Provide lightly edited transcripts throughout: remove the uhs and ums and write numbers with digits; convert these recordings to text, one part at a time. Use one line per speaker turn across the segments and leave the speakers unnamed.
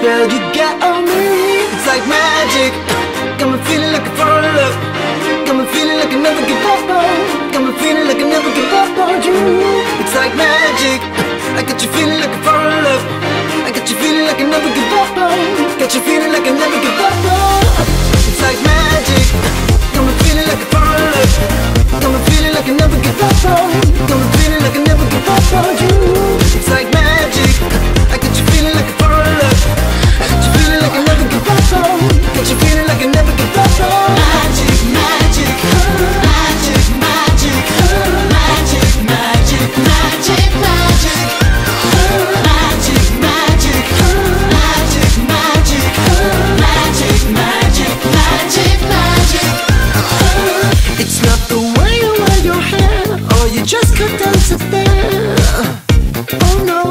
spell you got on me, it's like magic. Got me feeling like I fall in love. Got me feeling like I never give up on. Got me feeling like I never give up on you. It's like magic. I got you feeling like I fall in love. I got you feeling like I never give up on. Got you feeling like I never give up on. It's like magic. Got me feeling like I fall in love. Got me feeling like I never give up on. Got me feeling like I never give up on you. It's like magic. I got you feeling like I fall in love. I got you feeling like I never give up on. Got you feeling like I never give up on. Magic, magic, magic, magic, magic, magic, magic, magic, magic, magic, magic, magic, magic, magic, magic. It's not the way you wear your hair, or you just cut down to there. Oh no.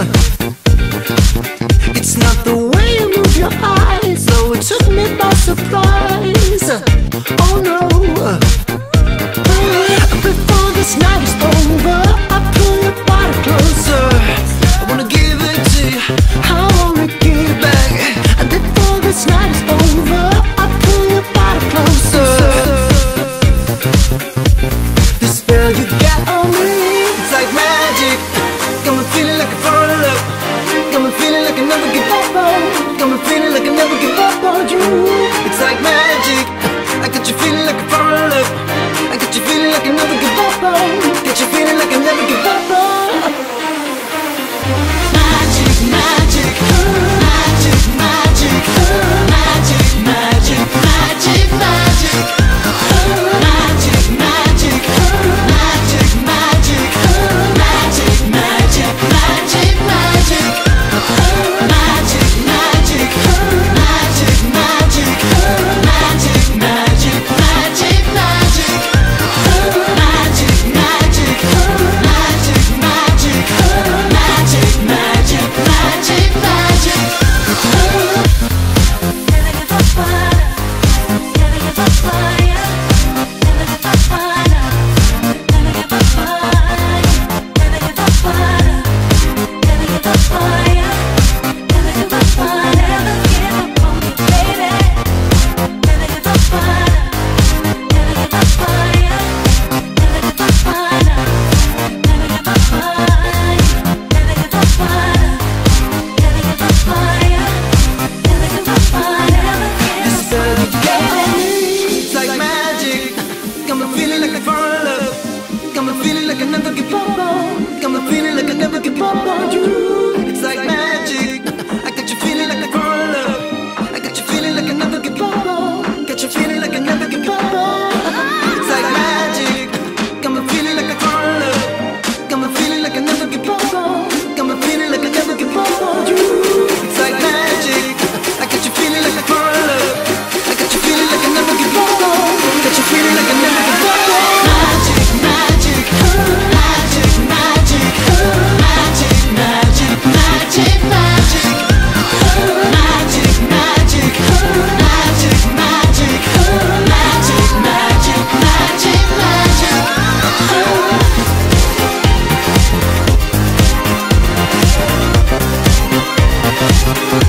It's not the way you move your eyes, though it took me by surprise. Oh no. Before this night is over, I pull your body closer. I wanna give it to you, I wanna give it back. And before this night is over, I pull your body closer. The spell you got on me, it's like magic. Got me feeling like I fall in love. Got me feeling like I never give up on. Got me feeling like I never give up on you. It's like magic. I got you feeling like I fall in love. I got you feeling like I never give up on. Got you feeling like I never give up on. Magic, magic, magic, magic, magic, magic, magic, magic, magic, magic, magic, magic, magic, magic, magic, magic. Magic, magic, magic, magic, magic, magic, magic, magic, magic, magic, magic, it's like magic. Got me feeling like I fall in love. Got me feeling like I never give up on. Got me feeling like I never give up on you. It's like magic. I got you feeling like I fall in love. I got you feeling like I never give up on. Got you feeling like I never give up on. It's like magic. Got me feeling like I fall in love. Got me feeling like I never give up on. Got me feeling like I never give up on you. It's like magic. I got you feeling like I fall in love. I got you feeling like I never give up on. Got you feeling like I never give up on. Magic, magic, magic, magic, magic, magic, magic, magic, magic, magic, magic, magic, magic, magic, magic.